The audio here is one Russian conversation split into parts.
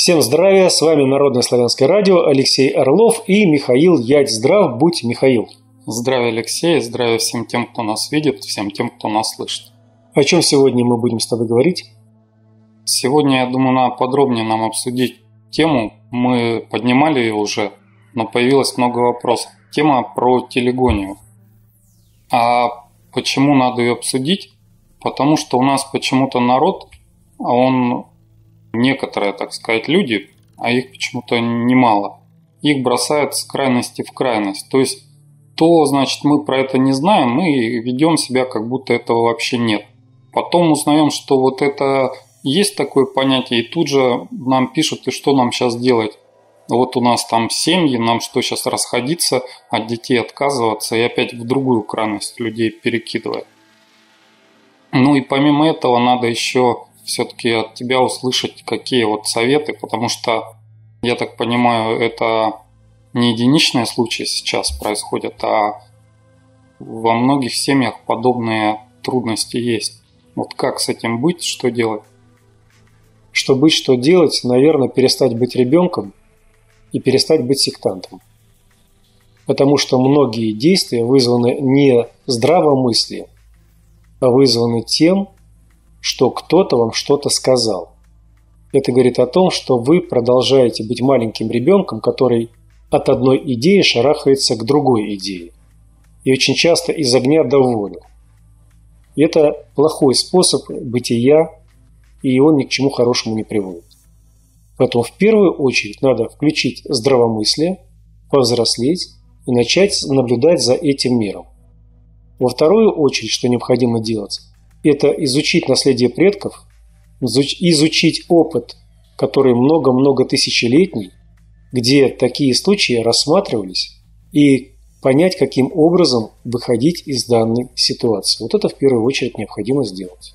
Всем здравия, с вами Народное славянское радио, Алексей Орлов и Михаил Ять. Здрав будь, Михаил. Здравия, Алексей, здравия всем тем, кто нас видит, всем тем, кто нас слышит. О чем сегодня мы будем с тобой говорить? Сегодня, я думаю, надо подробнее нам обсудить тему. Мы поднимали ее уже, но появилось много вопросов. Тема про телегонию. А почему надо ее обсудить? Потому что у нас почему-то народ, он, некоторые, так сказать, люди, а их почему-то немало, их бросают с крайности в крайность. То есть, значит, мы про это не знаем, мы ведем себя, как будто этого вообще нет. Потом узнаем, что вот это есть такое понятие, и тут же нам пишут, и что нам сейчас делать. Вот у нас там семьи, нам что, сейчас расходиться, от детей отказываться и опять в другую крайность людей перекидывать. Ну и помимо этого надо еще все-таки от тебя услышать, какие вот советы, потому что, я так понимаю, это не единичные случаи сейчас происходят, а во многих семьях подобные трудности есть. Вот как с этим быть, что делать? Что быть, что делать, наверное, перестать быть ребенком и перестать быть сектантом. Потому что многие действия вызваны не здравомыслием, а вызваны тем, что кто-то вам что-то сказал. Это говорит о том, что вы продолжаете быть маленьким ребенком, который от одной идеи шарахается к другой идее. И очень часто из огня до воды. И это плохой способ бытия, и он ни к чему хорошему не приводит. Поэтому в первую очередь надо включить здравомыслие, повзрослеть и начать наблюдать за этим миром. Во вторую очередь, что необходимо делать, это изучить наследие предков, изучить опыт, который много-много тысячелетний, где такие случаи рассматривались, и понять, каким образом выходить из данной ситуации. Вот это в первую очередь необходимо сделать.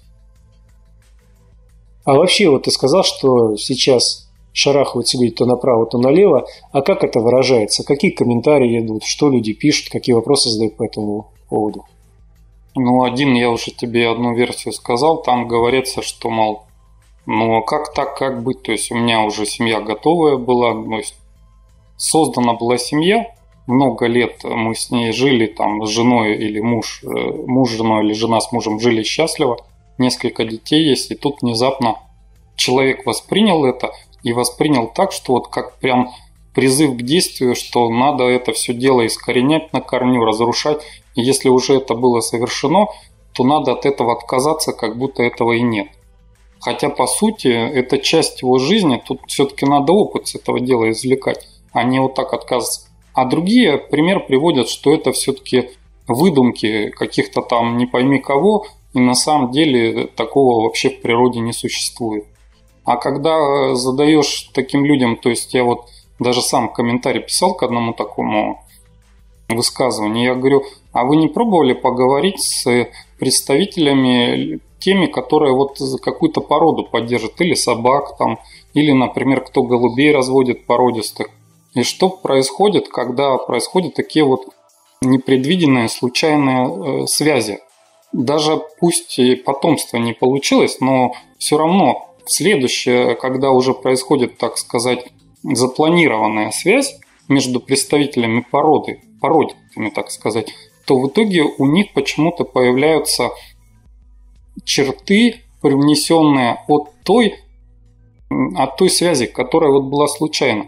А вообще, вот ты сказал, что сейчас шарахают себе то направо, то налево. А как это выражается? Какие комментарии идут? Что люди пишут? Какие вопросы задают по этому поводу? Ну, я уже тебе одну версию сказал. Там говорится, что, мол, ну а как так, как быть? То есть у меня уже семья готовая была. То есть создана была семья. Много лет мы с ней жили, там, с женой или муж с женой или жена с мужем жили счастливо. Несколько детей есть. И тут внезапно человек воспринял это и воспринял так, что вот как прям призыв к действию, что надо это все дело искоренять на корню, разрушать. И если уже это было совершено, то надо от этого отказаться, как будто этого и нет. Хотя, по сути, это часть его жизни, тут все-таки надо опыт с этого дела извлекать, а не вот так отказываться. А другие пример приводят, что это все-таки выдумки каких-то там не пойми кого, и на самом деле такого вообще в природе не существует. А когда задаешь таким людям, то есть я вот даже сам комментарий писал к одному такому высказыванию, я говорю, а вы не пробовали поговорить с представителями теми, которые вот за какую-то породу поддержат, или собак там, или, например, кто голубей разводит породистых. И что происходит, когда происходят такие вот непредвиденные случайные связи. Даже пусть и потомство не получилось, но все равно в следующее, когда уже происходит, так сказать, запланированная связь между представителями породами, так сказать, то в итоге у них почему-то появляются черты, привнесенные от той связи, которая вот была случайна.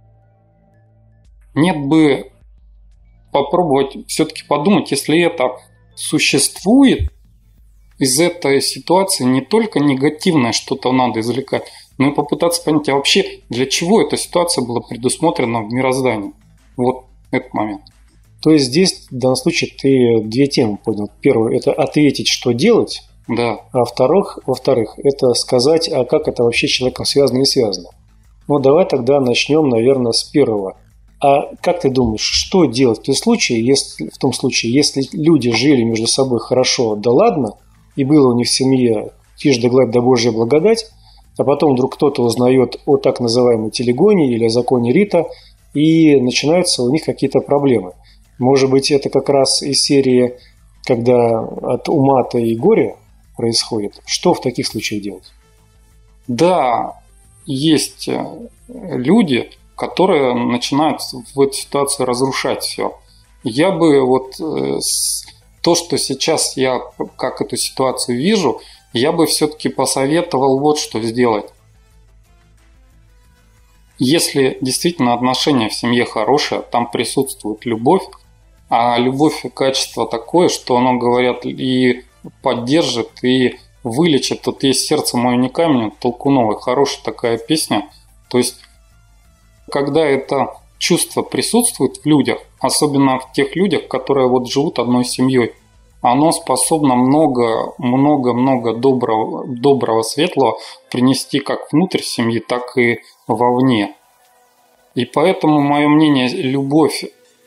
Нет бы попробовать все-таки подумать, если это существует, из этой ситуации не только негативное что-то надо извлекать, но и попытаться понять, а вообще для чего эта ситуация была предусмотрена в мироздании. Вот этот момент. То есть здесь в данном случае ты две темы понял. Первое – это ответить, что делать. Да. А во-вторых, это сказать, а как это вообще с человеком связано и не связано. Ну, давай тогда начнем, наверное, с первого. А как ты думаешь, что делать в том случае, если люди жили между собой хорошо, да ладно, и было у них в семье тишь да гладь да Божья благодать, а потом вдруг кто-то узнает о так называемой телегонии или о законе Рита, и начинаются у них какие-то проблемы. Может быть, это как раз из серии, когда от ума-то и горя происходит. Что в таких случаях делать? Да, есть люди, которые начинают в этой ситуации разрушать все. Я бы то, что сейчас я как эту ситуацию вижу, я бы все-таки посоветовал вот что сделать. Если действительно отношения в семье хорошие, там присутствует любовь, а любовь и качество такое, что оно, говорят, и поддержит, и вылечит. Тут есть «Сердце мое не камень» Толкуновой, хорошая такая песня. То есть, когда это чувство присутствует в людях, особенно в тех людях, которые вот живут одной семьей, оно способно много доброго, светлого принести как внутрь семьи, так и вовне. И поэтому, мое мнение, любовь,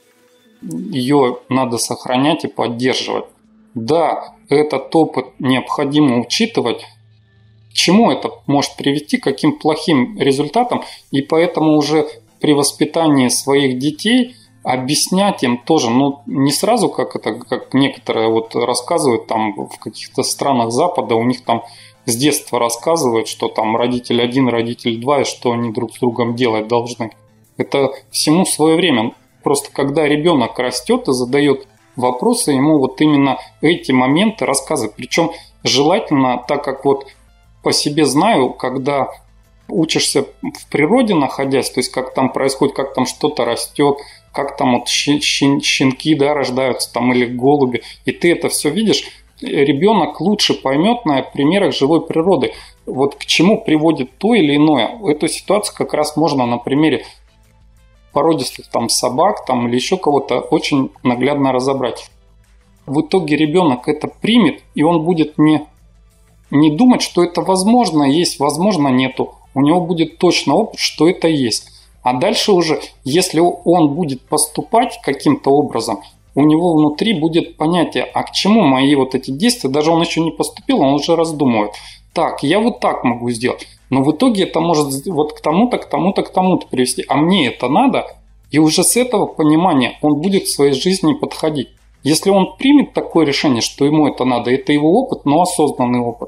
ее надо сохранять и поддерживать. Да, этот опыт необходимо учитывать, к чему это может привести, к каким плохим результатам, и поэтому уже при воспитании своих детей объяснять им тоже, не сразу, как некоторые рассказывают там в каких-то странах Запада, у них там с детства рассказывают, что там родитель один, родитель два, и что они друг с другом делать должны. Это всему свое время. Просто когда ребенок растет и задает вопросы, ему вот именно эти моменты рассказывать. Причем желательно, так как по себе знаю, когда учишься в природе находясь, то есть как там происходит, как там что-то растет, как там щенки, да, рождаются там или голуби, и ты это все видишь, ребенок лучше поймет на примерах живой природы, к чему приводит то или иное. Эту ситуацию как раз можно на примере породистых там собак там, или еще кого-то очень наглядно разобрать. В итоге ребенок это примет, и он будет не думать, что это возможно есть, возможно нету. У него будет точно опыт, что это есть. А дальше уже, если он будет поступать каким-то образом, у него внутри будет понятие, а к чему мои эти действия, даже он еще не поступил, он уже раздумывает. Так, я так могу сделать. Но в итоге это может к тому-то, к тому-то, к тому-то привести. А мне это надо, и уже с этого понимания он будет в своей жизни подходить. Если он примет такое решение, что ему это надо, это его опыт, но осознанный опыт.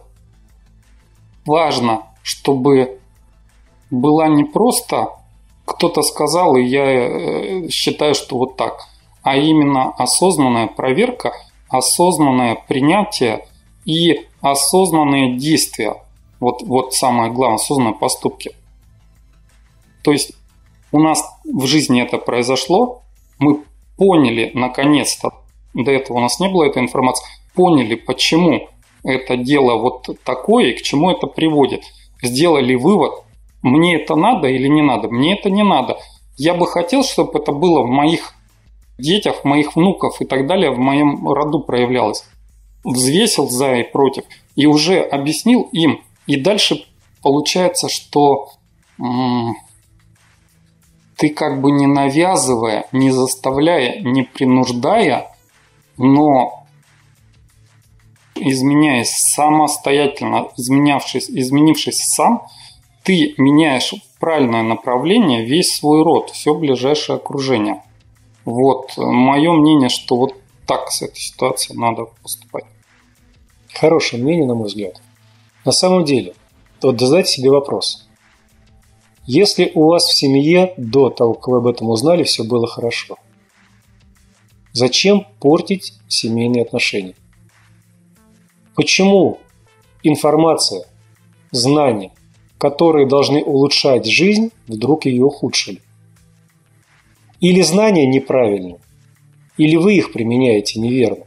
Важно, чтобы была не просто кто-то сказал, и я считаю, что так, а именно осознанная проверка, осознанное принятие и осознанные действия. Вот самое главное, осознанные поступки. То есть у нас в жизни это произошло, мы поняли наконец-то, до этого у нас не было этой информации, поняли, почему это дело такое и к чему это приводит. Сделали вывод, мне это надо или не надо, мне это не надо. Я бы хотел, чтобы это было в моих детях, в моих внуках и так далее, в моем роду проявлялось. Взвесил за и против и уже объяснил им. И дальше получается, что ты не навязывая, не заставляя, не принуждая, но изменяясь самостоятельно, изменившись сам, ты меняешь в правильное направление весь свой род, все ближайшее окружение. Мое мнение, что так с этой ситуацией надо поступать. Хорошее мнение, на мой взгляд. На самом деле, задайте себе вопрос. Если у вас в семье до того, как вы об этом узнали, все было хорошо, зачем портить семейные отношения? Почему информация, знания, которые должны улучшать жизнь, вдруг ее ухудшили? Или знания неправильны, или вы их применяете неверно.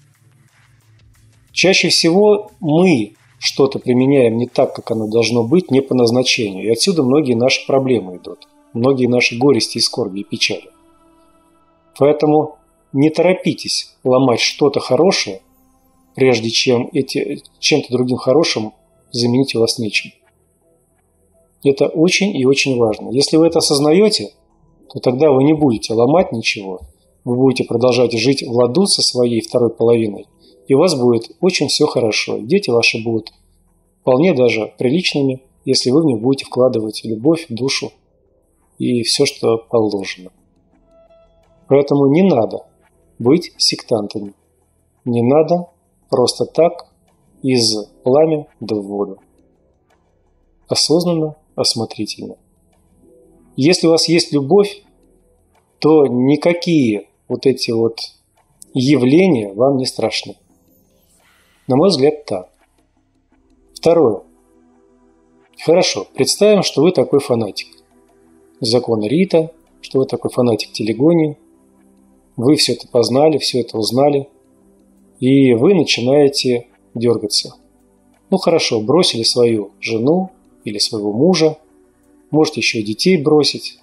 Чаще всего мы что-то применяем не так, как оно должно быть, не по назначению. И отсюда многие наши проблемы идут, многие наши горести и скорби и печали. Поэтому не торопитесь ломать что-то хорошее, прежде чем чем-то другим хорошим заменить у вас нечем. Это очень и очень важно. Если вы это осознаете, то тогда вы не будете ломать ничего. Вы будете продолжать жить в ладу со своей второй половиной. И у вас будет очень все хорошо. И дети ваши будут вполне даже приличными, если вы в них будете вкладывать любовь, душу и все, что положено. Поэтому не надо быть сектантами. Не надо просто так из пламя да в воду. Осознанно осмотрительно. Если у вас есть любовь, то никакие вот эти вот явления вам не страшны. На мой взгляд, так. Второе. Хорошо, представим, что вы такой фанатик закона Рита, что вы такой фанатик телегонии. Вы все это познали, все это узнали, и вы начинаете дергаться. Ну хорошо, бросили свою жену или своего мужа, можете еще и детей бросить,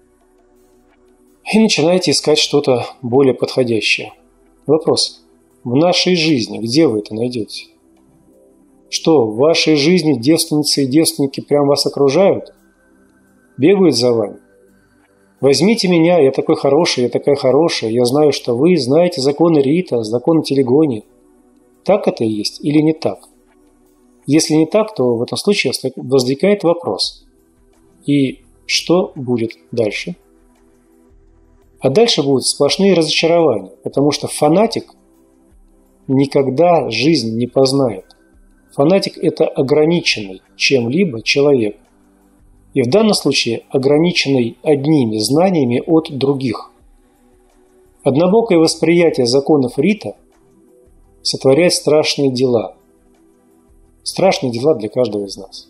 и начинаете искать что-то более подходящее. Вопрос. В нашей жизни где вы это найдете? Что, в вашей жизни девственницы и девственники прям вас окружают? Бегают за вами? Возьмите меня, я такой хороший, я такая хорошая, я знаю, что вы знаете законы Рита, законы телегонии. Так это и есть или не так? Если не так, то в этом случае возникает вопрос. И что будет дальше? А дальше будут сплошные разочарования, потому что фанатик никогда жизнь не познает. Фанатик – это ограниченный чем-либо человек. И в данном случае ограниченный одними знаниями от других. Однобокое восприятие законов Рита сотворяет страшные дела. Страшные дела для каждого из нас.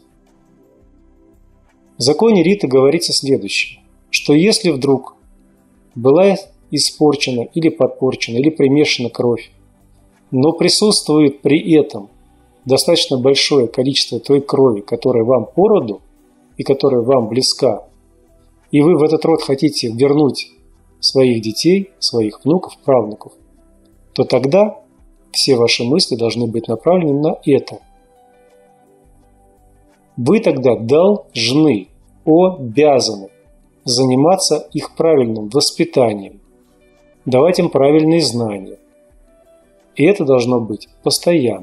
В законе Рита говорится следующее, что если вдруг была испорчена или подпорчена, или примешана кровь, но присутствует при этом достаточно большое количество той крови, которая вам по роду и которая вам близка, и вы в этот род хотите вернуть своих детей, своих внуков, правнуков, то тогда все ваши мысли должны быть направлены на это. Вы тогда должны, обязаны заниматься их правильным воспитанием, давать им правильные знания. И это должно быть постоянно.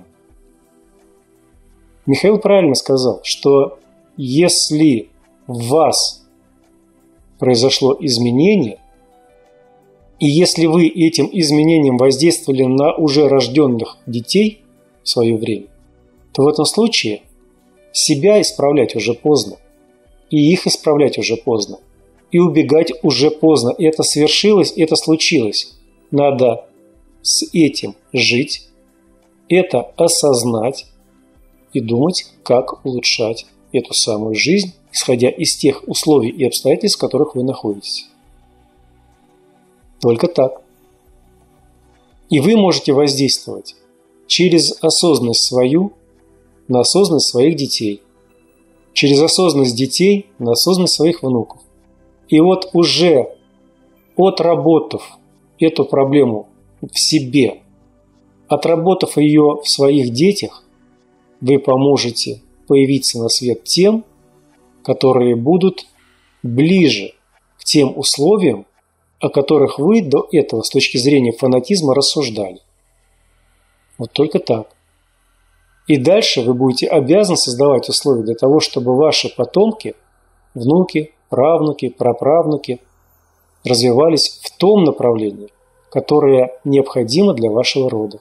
Михаил правильно сказал, что если в вас произошло изменение, и если вы этим изменением воздействовали на уже рожденных детей в свое время, то в этом случае себя исправлять уже поздно, и их исправлять уже поздно, и убегать уже поздно. И это свершилось, это случилось. Надо с этим жить, это осознать и думать, как улучшать эту самую жизнь, исходя из тех условий и обстоятельств, в которых вы находитесь. Только так. И вы можете воздействовать через осознанность свою на осознанность своих детей, через осознанность детей на осознанность своих внуков. И вот уже отработав эту проблему в себе, отработав ее в своих детях, вы поможете появиться на свет тем, которые будут ближе к тем условиям, о которых вы до этого с точки зрения фанатизма рассуждали. Вот только так. И дальше вы будете обязаны создавать условия для того, чтобы ваши потомки, внуки, правнуки, праправнуки развивались в том направлении, которое необходимо для вашего рода.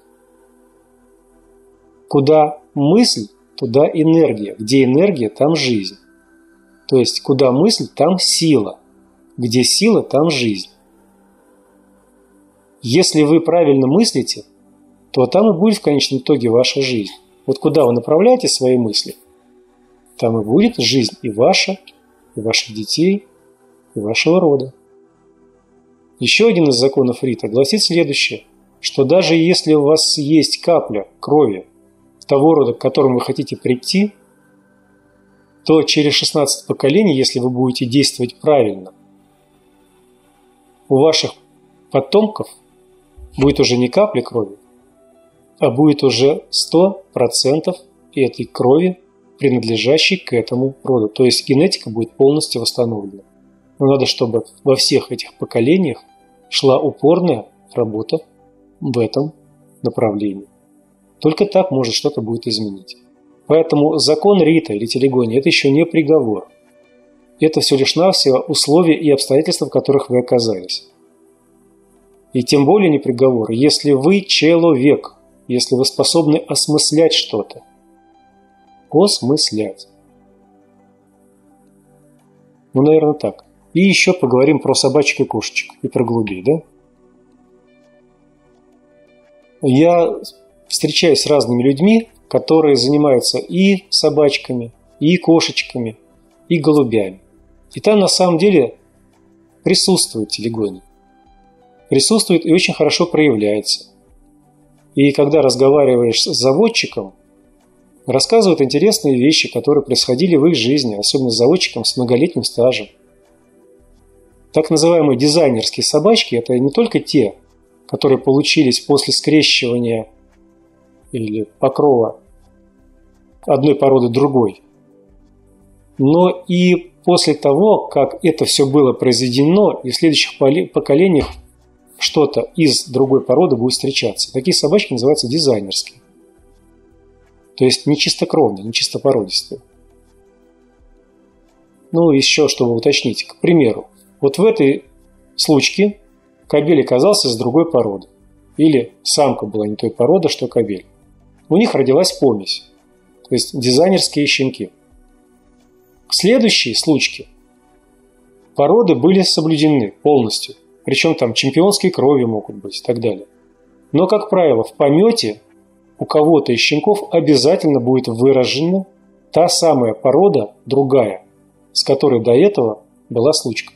Куда мысль, туда энергия. Где энергия, там жизнь. То есть, куда мысль, там сила. Где сила, там жизнь. Если вы правильно мыслите, то там и будет в конечном итоге ваша жизнь. Вот куда вы направляете свои мысли, там и будет жизнь и ваша, и ваших детей, и вашего рода. Еще один из законов Рита гласит следующее, что даже если у вас есть капля крови того рода, к которому вы хотите прийти, то через 16 поколений, если вы будете действовать правильно, у ваших потомков будет уже не капля крови, а будет уже 100% этой крови, принадлежащей к этому роду. То есть генетика будет полностью восстановлена. Но надо, чтобы во всех этих поколениях шла упорная работа в этом направлении. Только так может что-то будет изменить. Поэтому закон Рита или телегонии – это еще не приговор. Это все лишь навсего условия и обстоятельства, в которых вы оказались. И тем более не приговор, если вы человек, если вы способны осмыслять что-то. Осмыслять. Ну, наверное, так. И еще поговорим про собачек и кошечек, и про голубей, да? Я встречаюсь с разными людьми, которые занимаются и собачками, и кошечками, и голубями. И там на самом деле присутствует телегония. Присутствует и очень хорошо проявляется. И когда разговариваешь с заводчиком, рассказывают интересные вещи, которые происходили в их жизни, особенно с заводчиком с многолетним стажем. Так называемые дизайнерские собачки – это не только те, которые получились после скрещивания или покрова одной породы другой, но и после того, как это все было произведено, и в следующих поколениях что-то из другой породы будет встречаться. Такие собачки называются дизайнерские. То есть не чистокровные, не чистопородистые. Ну, еще, чтобы уточнить, к примеру, вот в этой случке кобель оказался с другой породы. Или самка была не той породы, что кобель. У них родилась помесь. То есть дизайнерские щенки. В следующей случке породы были соблюдены полностью. Причем там чемпионские крови могут быть и так далее. Но, как правило, в помете у кого-то из щенков обязательно будет выражена та самая порода, другая, с которой до этого была случка.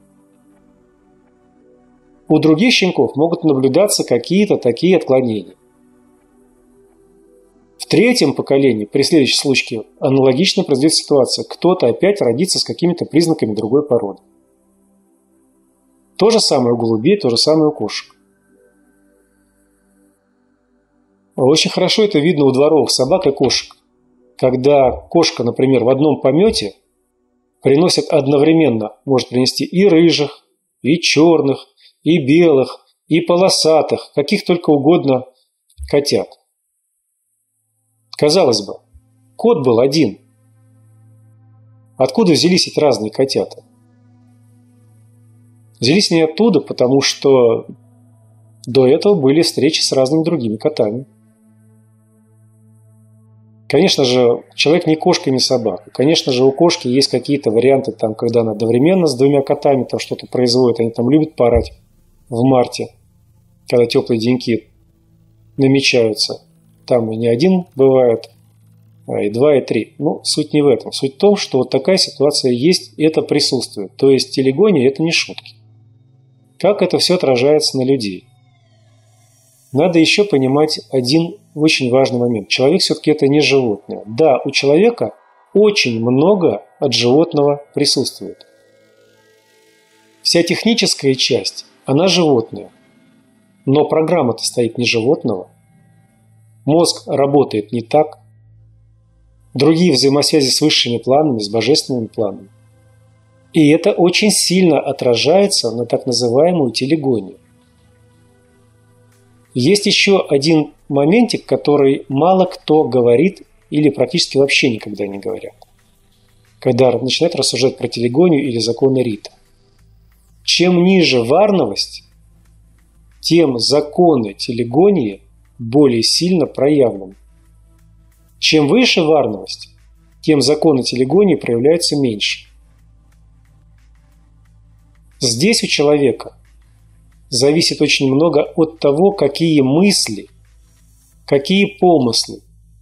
У других щенков могут наблюдаться какие-то такие отклонения. В третьем поколении, при следующей случке, аналогично произойдет ситуация. Кто-то опять родится с какими-то признаками другой породы. То же самое у голубей, то же самое у кошек. Очень хорошо это видно у дворовых собак и кошек. Когда кошка, например, в одном помете приносит одновременно, может принести и рыжих, и черных, и белых, и полосатых, каких только угодно котят. Казалось бы, кот был один. Откуда взялись эти разные котята? Взялись не оттуда, потому что до этого были встречи с разными другими котами. Конечно же, человек не кошка, не собака. Конечно же, у кошки есть какие-то варианты, там, когда она одновременно с двумя котами там что-то производит. Они там любят поорать в марте, когда теплые деньки намечаются. Там и не один бывает, а и два, и три. Но суть не в этом. Суть в том, что вот такая ситуация есть, и это присутствует. То есть телегония – это не шутки. Как это все отражается на людей? Надо еще понимать один очень важный момент. Человек все-таки это не животное. Да, у человека очень много от животного присутствует. Вся техническая часть, она животная. Но программа-то стоит не животного. Мозг работает не так. Другие взаимосвязи с высшими планами, с божественными планами. И это очень сильно отражается на так называемую телегонию. Есть еще один моментик, который мало кто говорит или практически вообще никогда не говорят. Когда начинают рассуждать про телегонию или законы Рита. Чем ниже варновость, тем законы телегонии более сильно проявлены. Чем выше варновость, тем законы телегонии проявляются меньше. Здесь у человека зависит очень много от того, какие мысли, какие помыслы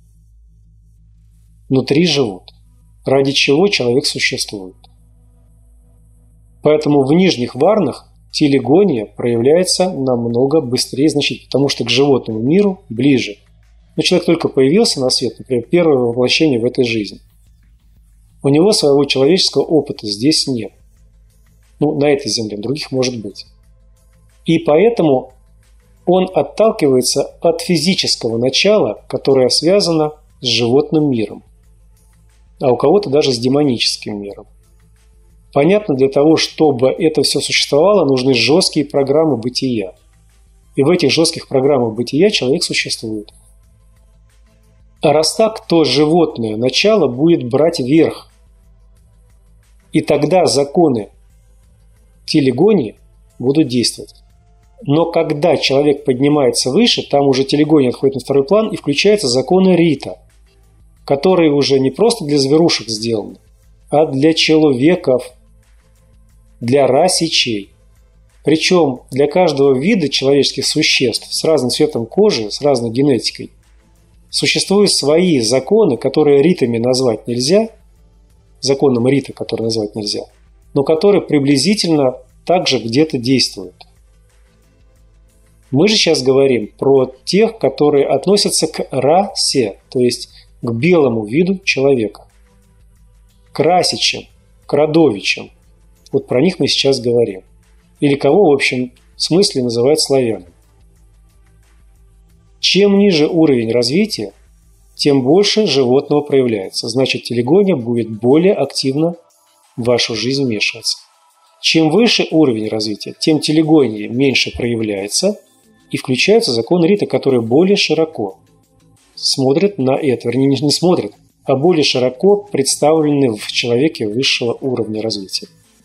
внутри живут, ради чего человек существует. Поэтому в нижних варнах телегония проявляется намного быстрее, значительно, потому что к животному миру ближе. Но человек только появился на свет, например, первое воплощение в этой жизни. У него своего человеческого опыта здесь нет. Ну, на этой земле, других может быть. И поэтому он отталкивается от физического начала, которое связано с животным миром, а у кого-то даже с демоническим миром. Понятно, для того, чтобы это все существовало, нужны жесткие программы бытия. И в этих жестких программах бытия человек существует. А раз так, то животное начало будет брать верх. И тогда законы телегонии будут действовать. Но когда человек поднимается выше, там уже телегония отходит на второй план и включаются законы Рита, которые уже не просто для зверушек сделаны, а для человеков. для расичей. Причем для каждого вида человеческих существ с разным цветом кожи, с разной генетикой, существуют свои законы, которые ритами назвать нельзя, законом рита, которые назвать нельзя, но которые приблизительно также где-то действуют. Мы же сейчас говорим про тех, которые относятся к расе, то есть к белому виду человека, к расичам, к родовичам. Вот про них мы сейчас говорим. Или кого, в общем смысле, называют славянами. Чем ниже уровень развития, тем больше животного проявляется. Значит, телегония будет более активно в вашу жизнь вмешиваться. Чем выше уровень развития, тем телегония меньше проявляется и включаются законы рита, которые более широко смотрят на это. Вернее, не смотрят, а более широко представлены в человеке высшего уровня развития.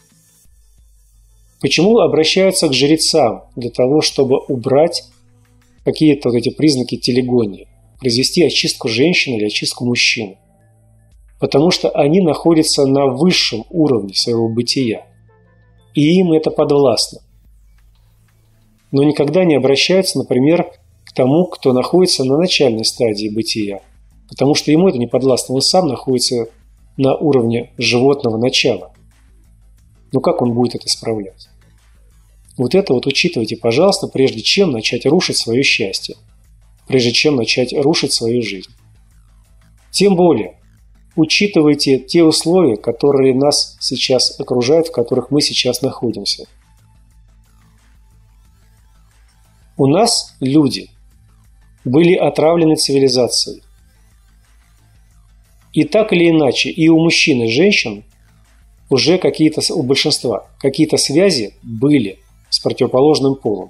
Почему обращаются к жрецам? Для того, чтобы убрать какие-то вот эти признаки телегонии, произвести очистку женщины или очистку мужчины. Потому что они находятся на высшем уровне своего бытия, и им это подвластно. Но никогда не обращаются, например, к тому, кто находится на начальной стадии бытия, потому что ему это не подвластно, он сам находится на уровне животного начала. Но как он будет это исправлять? Вот это вот учитывайте, пожалуйста, прежде чем начать рушить свое счастье, прежде чем начать рушить свою жизнь. Тем более, учитывайте те условия, которые нас сейчас окружают, в которых мы сейчас находимся. У нас люди были отравлены цивилизацией. И так или иначе, и у мужчин, и женщин уже какие-то, у большинства, какие-то связи были с противоположным полом.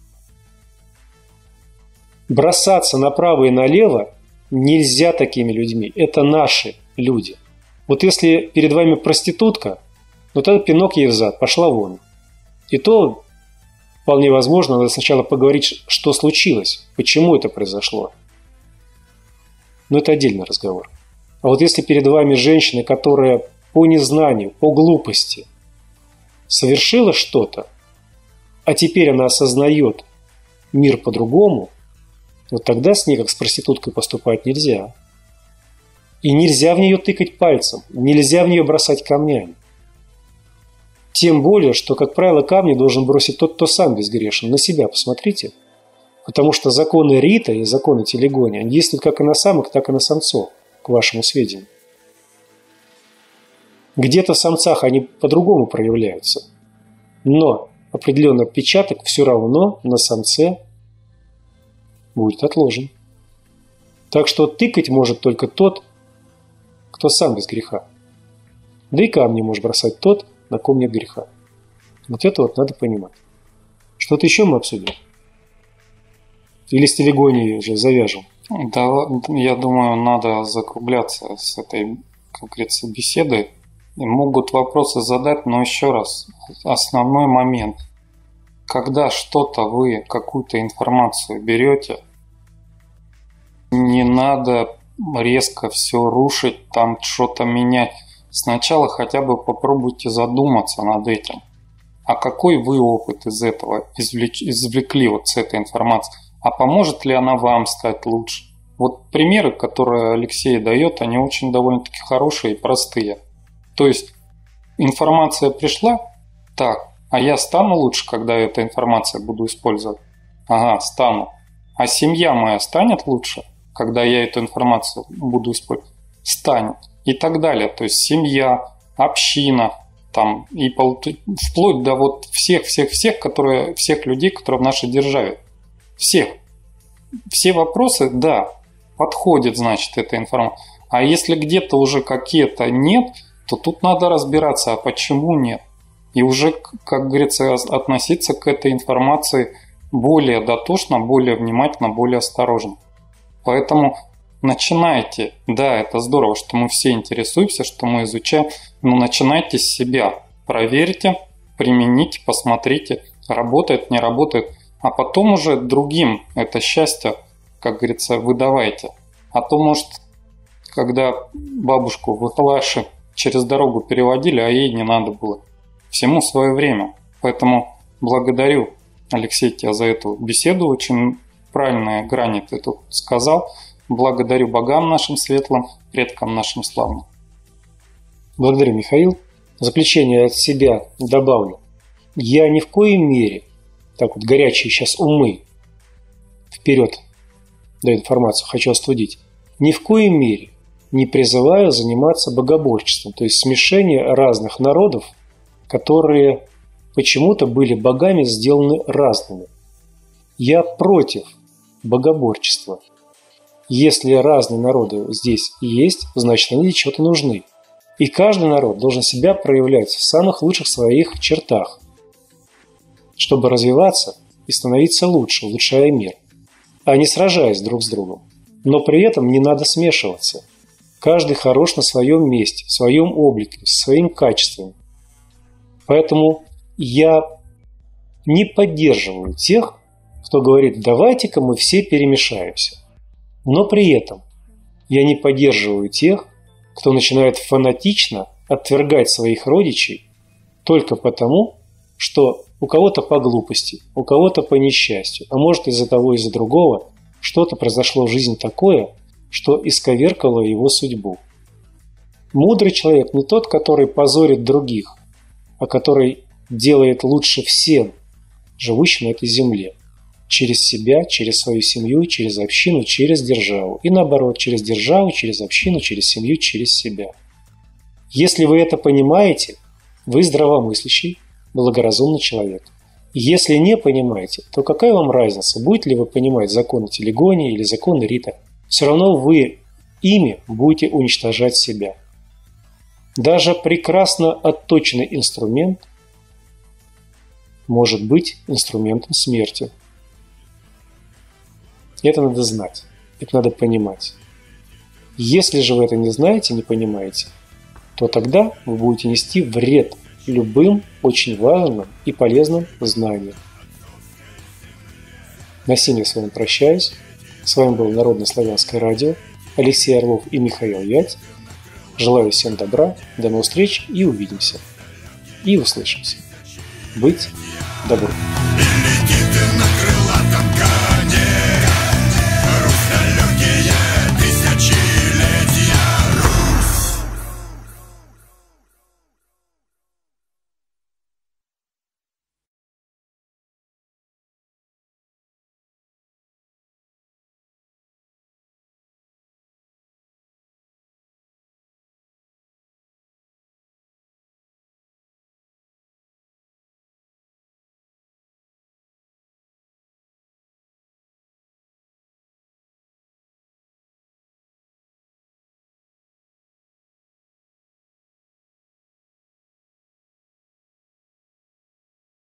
Бросаться направо и налево нельзя такими людьми. Это наши люди. Вот если перед вами проститутка, ну тогда пинок ей в зад, пошла вон. И то вполне возможно, надо сначала поговорить, что случилось, почему это произошло. Но это отдельный разговор. А вот если перед вами женщина, которая по незнанию, по глупости совершила что-то, а теперь она осознает мир по-другому, вот тогда с ней, как с проституткой, поступать нельзя. И нельзя в нее тыкать пальцем, нельзя в нее бросать камнями. Тем более, что, как правило, камни должен бросить тот, кто сам безгрешен. На себя посмотрите. Потому что законы рита и законы телегонии, они действуют как и на самок, так и на самцов, к вашему сведению. Где-то в самцах они по-другому проявляются. Но определенный отпечаток все равно на самце будет отложен. Так что тыкать может только тот, кто сам без греха. Да и камни может бросать тот, на ком нет греха. Вот это вот надо понимать. Что-то еще мы обсудим? Или с телегонией уже завяжем? Да, я думаю, надо закругляться с этой, как говорится, беседой. И могут вопросы задать, но еще раз, основной момент. Когда что-то вы, какую-то информацию берете, не надо резко все рушить, там что-то менять. Сначала хотя бы попробуйте задуматься над этим. А какой вы опыт из этого извлекли вот с этой информации? А поможет ли она вам стать лучше? Вот примеры, которые Алексей дает, они очень довольно-таки хорошие и простые. То есть информация пришла, так, а я стану лучше, когда эту информацию буду использовать? Ага, стану. А семья моя станет лучше, когда я эту информацию буду использовать? Станет. И так далее. То есть семья, община, там, и вплоть до вот всех людей, которые в нашей державе. Всех. Все вопросы, да, подходит, значит, эта информация. А если где-то уже какие-то нет, то тут надо разбираться, а почему нет. И уже, как говорится, относиться к этой информации более дотошно, более внимательно, более осторожно. Поэтому начинайте. Да, это здорово, что мы все интересуемся, что мы изучаем, но начинайте с себя. Проверьте, примените, посмотрите, работает, не работает. А потом уже другим это счастье, как говорится, выдавайте. А то, может, когда бабушку в Ихлаше через дорогу переводили, а ей не надо было. всему свое время. Поэтому благодарю, Алексей, тебя за эту беседу. Очень правильные грани ты тут сказал. Благодарю богам нашим светлым, предкам нашим славным. Благодарю, Михаил. В заключение от себя добавлю. Я ни в коей мере, так вот горячие сейчас умы, вперед даю информацию, хочу остудить, ни в коей мере не призываю заниматься богоборчеством, то есть смешение разных народов, которые почему-то были богами сделаны разными. Я против богоборчества. Если разные народы здесь есть, значит они для чего-то нужны. И каждый народ должен себя проявлять в самых лучших своих чертах, чтобы развиваться и становиться лучше, улучшая мир, а не сражаясь друг с другом. Но при этом не надо смешиваться. Каждый хорош на своем месте, в своем облике, с своим качеством. Поэтому я не поддерживаю тех, кто говорит, давайте-ка мы все перемешаемся. Но при этом я не поддерживаю тех, кто начинает фанатично отвергать своих родичей только потому, что у кого-то по глупости, у кого-то по несчастью, а может из-за того, из-за другого, что-то произошло в жизни такое, что исковеркало его судьбу. Мудрый человек не тот, который позорит других, а который делает лучше всем, живущим на этой земле. Через себя, через свою семью, через общину, через державу. И наоборот, через державу, через общину, через семью, через себя. Если вы это понимаете, вы здравомыслящий, благоразумный человек. Если не понимаете, то какая вам разница, будете ли вы понимать законы Телегонии или законы Рита? Все равно вы ими будете уничтожать себя. Даже прекрасно отточенный инструмент может быть инструментом смерти. Это надо знать, это надо понимать. Если же вы это не знаете, не понимаете, то тогда вы будете нести вред любым очень важным и полезным знаниям. На сим я с вами прощаюсь. С вами был Народно-славянское радио, Алексей Орлов и Михаил Ять. Желаю всем добра, до новых встреч и увидимся. И услышимся. Быть добром.